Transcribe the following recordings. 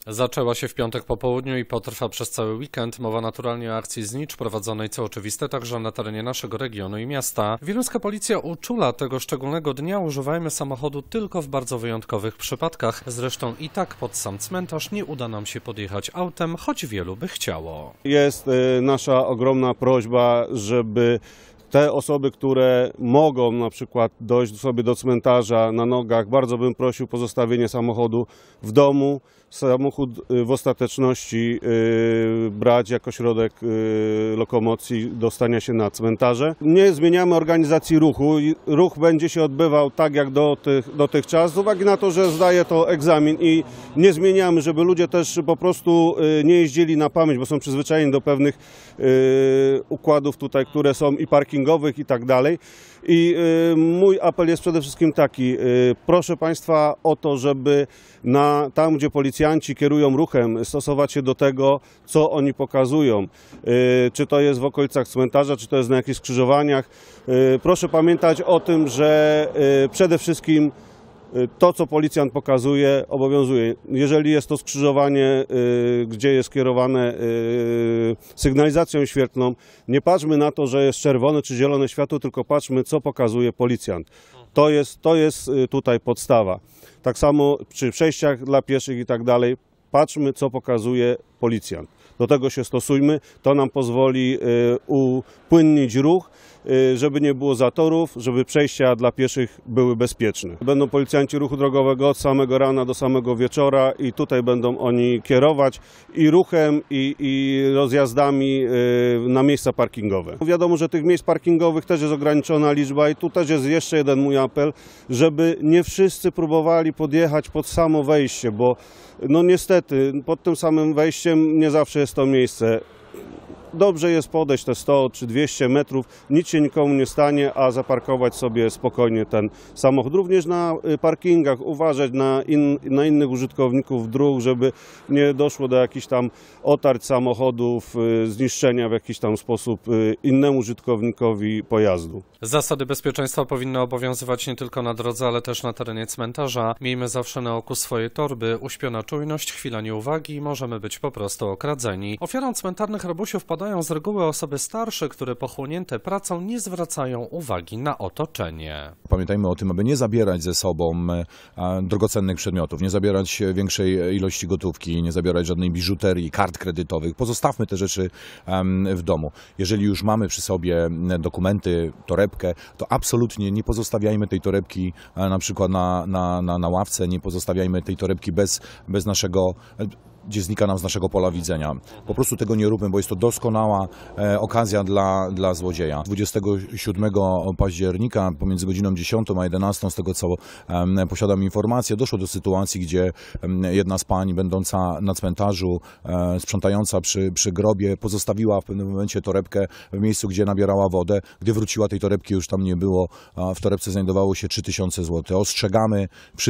Zaczęła się w piątek po południu i potrwa przez cały weekend. Mowa naturalnie o akcji Znicz prowadzonej, co oczywiste, także na terenie naszego regionu i miasta. Wieluńska policja uczula tego szczególnego dnia: używajmy samochodu tylko w bardzo wyjątkowych przypadkach. Zresztą i tak pod sam cmentarz nie uda nam się podjechać autem, choć wielu by chciało. Jest nasza ogromna prośba, żeby te osoby, które mogą na przykład dojść sobie do cmentarza na nogach, bardzo bym prosił pozostawienie samochodu w domu. Samochód w ostateczności brać jako środek lokomocji dostania się na cmentarze. Nie zmieniamy organizacji ruchu. Ruch będzie się odbywał tak jak dotychczas, z uwagi na to, że zdaje to egzamin i nie zmieniamy, żeby ludzie też po prostu nie jeździli na pamięć, bo są przyzwyczajeni do pewnych układów tutaj, które są i parkingowych i tak dalej. I mój apel jest przede wszystkim taki: proszę Państwa o to, żeby tam, gdzie policjanci kierują ruchem, stosować się do tego, co oni pokazują. Czy to jest w okolicach cmentarza, czy to jest na jakichś skrzyżowaniach. Proszę pamiętać o tym, że przede wszystkim to, co policjant pokazuje, obowiązuje. Jeżeli jest to skrzyżowanie, gdzie jest kierowane sygnalizacją świetlną, nie patrzmy na to, że jest czerwone czy zielone światło, tylko patrzmy, co pokazuje policjant. To jest tutaj podstawa. Tak samo przy przejściach dla pieszych i tak dalej, patrzmy, co pokazuje policjant. Do tego się stosujmy, to nam pozwoli upłynnić ruch, żeby nie było zatorów, żeby przejścia dla pieszych były bezpieczne. Będą policjanci ruchu drogowego od samego rana do samego wieczora i tutaj będą oni kierować i ruchem, i rozjazdami na miejsca parkingowe. Wiadomo, że tych miejsc parkingowych też jest ograniczona liczba i tu też jest jeszcze jeden mój apel, żeby nie wszyscy próbowali podjechać pod samo wejście, bo no niestety pod tym samym wejściem nie zawsze jest to miejsce. Dobrze jest podejść te 100 czy 200 metrów, nic się nikomu nie stanie, a zaparkować sobie spokojnie ten samochód. Również na parkingach uważać na innych użytkowników dróg, żeby nie doszło do jakichś tam otarć samochodów, zniszczenia w jakiś tam sposób innemu użytkownikowi pojazdu. Zasady bezpieczeństwa powinny obowiązywać nie tylko na drodze, ale też na terenie cmentarza. Miejmy zawsze na oku swoje torby. Uśpiona czujność, chwila nieuwagi i możemy być po prostu okradzeni. Ofiarą cmentarnych rabusiów padają z reguły osoby starsze, które pochłonięte pracą nie zwracają uwagi na otoczenie. Pamiętajmy o tym, aby nie zabierać ze sobą drogocennych przedmiotów, nie zabierać większej ilości gotówki, nie zabierać żadnej biżuterii, kart kredytowych. Pozostawmy te rzeczy w domu. Jeżeli już mamy przy sobie dokumenty, torebkę, to absolutnie nie pozostawiajmy tej torebki na przykład na ławce, nie pozostawiajmy tej torebki bez naszego, gdzie znika nam z naszego pola widzenia. Po prostu tego nie róbmy, bo jest to doskonała okazja dla złodzieja. 27 października pomiędzy godziną 10 a 11, z tego co posiadam informację, doszło do sytuacji, gdzie jedna z pań będąca na cmentarzu, sprzątająca przy grobie, pozostawiła w pewnym momencie torebkę w miejscu, gdzie nabierała wodę. Gdy wróciła, tej torebki już tam nie było. W torebce znajdowało się 3000 zł. Ostrzegamy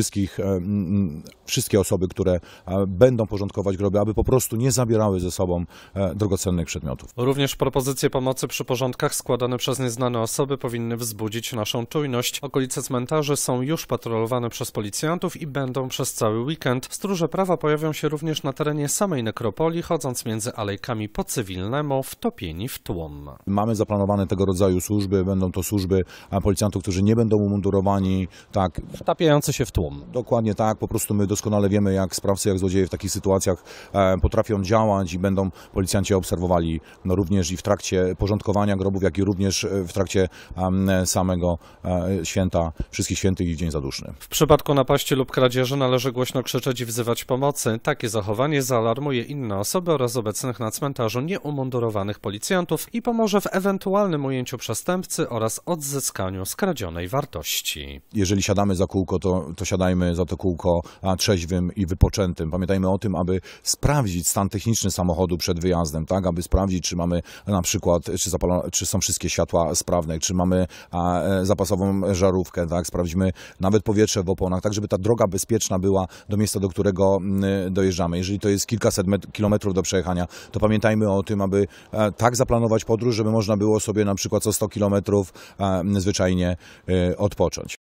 wszystkie osoby, które będą porządkować groby, aby po prostu nie zabierały ze sobą drogocennych przedmiotów. Również propozycje pomocy przy porządkach składane przez nieznane osoby powinny wzbudzić naszą czujność. Okolice cmentarzy są już patrolowane przez policjantów i będą przez cały weekend. Stróże prawa pojawią się również na terenie samej nekropolii, chodząc między alejkami po cywilnemu, wtopieni w tłum. Mamy zaplanowane tego rodzaju służby, będą to służby policjantów, którzy nie będą umundurowani, tak. Wtapiający się w tłum. Dokładnie tak, po prostu my doskonale wiemy, jak sprawcy, jak złodzieje w takich sytuacjach potrafią działać i będą policjanci obserwowali również i w trakcie porządkowania grobów, jak i również w trakcie samego święta Wszystkich Świętych i w Dzień Zaduszny. W przypadku napaści lub kradzieży należy głośno krzyczeć i wzywać pomocy. Takie zachowanie zaalarmuje inne osoby oraz obecnych na cmentarzu nieumundurowanych policjantów i pomoże w ewentualnym ujęciu przestępcy oraz odzyskaniu skradzionej wartości. Jeżeli siadamy za kółko, to siadajmy za to kółko trzeźwym i wypoczętym. Pamiętajmy o tym, aby sprawdzić stan techniczny samochodu przed wyjazdem, tak, aby sprawdzić, czy mamy na przykład, czy są wszystkie światła sprawne, czy mamy zapasową żarówkę, tak, sprawdźmy nawet powietrze w oponach, tak, żeby ta droga bezpieczna była do miejsca, do którego dojeżdżamy. Jeżeli to jest kilkaset kilometrów do przejechania, to pamiętajmy o tym, aby tak zaplanować podróż, żeby można było sobie na przykład co 100 kilometrów zwyczajnie odpocząć.